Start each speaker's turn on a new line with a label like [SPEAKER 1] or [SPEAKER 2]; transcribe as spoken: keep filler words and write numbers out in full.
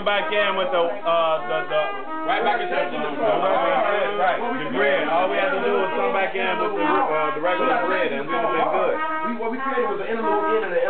[SPEAKER 1] come back in with the uh the the
[SPEAKER 2] right back into the, the,
[SPEAKER 1] the regular right the grid. All we had to do was come back in with the uh, the regular grid, and we would have been good.
[SPEAKER 2] We what we created was an interlude in and an